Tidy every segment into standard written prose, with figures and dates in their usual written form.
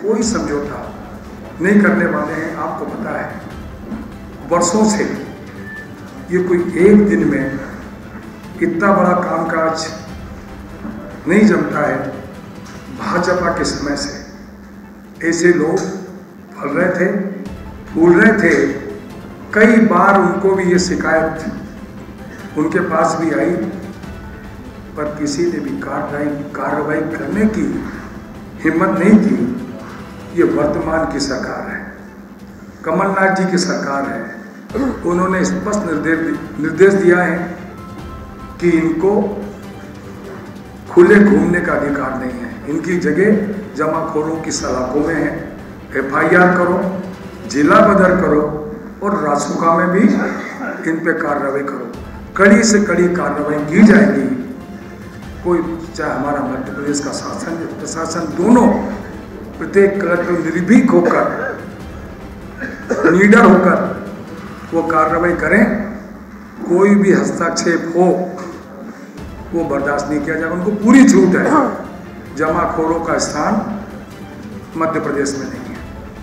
कोई समझौता नहीं करने वाले हैं। आपको पता है वर्षों से ये कोई एक दिन में इतना बड़ा कामकाज नहीं जमता है। भाजपा के समय से ऐसे लोग फल रहे थे, फूल रहे थे। कई बार उनको भी ये शिकायत उनके पास भी आई, पर किसी ने भी कार्रवाई करने की हिम्मत नहीं की। ये वर्तमान की सरकार है, कमलनाथ जी की सरकार है। उन्होंने स्पष्ट निर्देश दिया है कि इनको खुले घूमने का अधिकार नहीं है। इनकी जगह जमाखोरों की सलाखों में है। FIR करो, जिला बदर करो और रासुका में भी इन पे कार्रवाई करो। कड़ी से कड़ी कार्रवाई की जाएगी। कोई चाहे हमारा मध्य प्रदेश का शासन प्रशासन दोनों प्रत्येक कलेक्टर निर्भीक होकर, निडर होकर वो कार्रवाई करें। कोई भी हस्तक्षेप हो वो बर्दाश्त नहीं किया जाएगा। उनको पूरी छूट है। जमाखोरों का स्थान मध्य प्रदेश में नहीं है।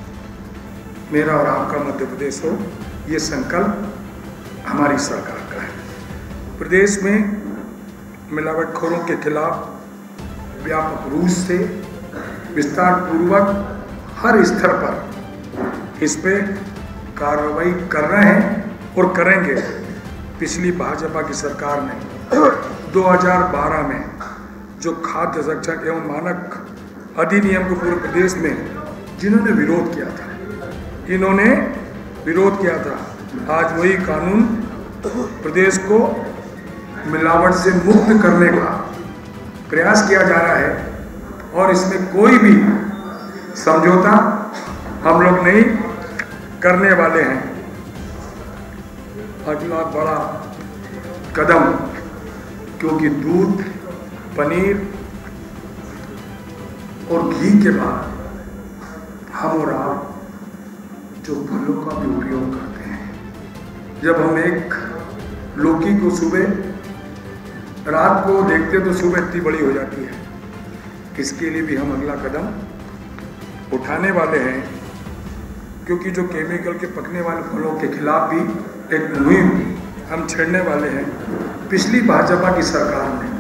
मेरा और आपका मध्य प्रदेश हो, ये संकल्प हमारी सरकार का है। प्रदेश में मिलावटखोरों के खिलाफ व्यापक रूप से विस्तार पूर्वक हर स्तर पर इस पे कार्रवाई कर रहे हैं और करेंगे। पिछली भाजपा की सरकार ने 2012 में जो खाद्य संरक्षण एवं मानक अधिनियम को पूरे प्रदेश में जिन्होंने विरोध किया था, इन्होंने विरोध किया था। आज वही कानून प्रदेश को मिलावट से मुक्त करने का प्रयास किया जा रहा है और इसमें कोई भी समझौता हम लोग नहीं करने वाले हैं। अगला बड़ा कदम, क्योंकि दूध, पनीर और घी के बाद हम और आप जो फलों का भी उपयोग करते हैं, जब हम एक लौकी को सुबह रात को देखते तो सुबह इतनी बड़ी हो जाती है। इसके लिए भी हम अगला कदम उठाने वाले हैं, क्योंकि जो केमिकल के पकने वाले फलों के खिलाफ भी एक मुहिम हम छेड़ने वाले हैं। पिछली भाजपा की सरकार ने,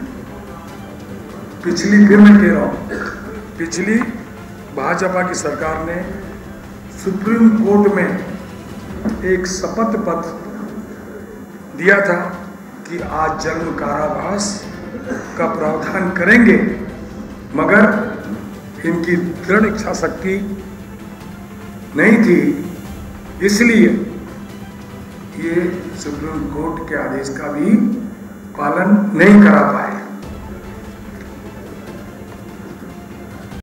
पिछली फिर मैं कह रहा हूँ, पिछली भाजपा की सरकार ने सुप्रीम कोर्ट में एक शपथ पत्र दिया था कि आजीवन कारावास का प्रावधान करेंगे, मगर इनकी दृढ़ इच्छा शक्ति नहीं थी, इसलिए ये सुप्रीम कोर्ट के आदेश का भी पालन नहीं करा पाए।